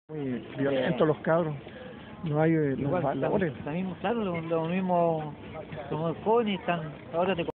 Muy violentos los cabros, no hay los Igual, valores. claro, los mismos jóvenes están, ahora te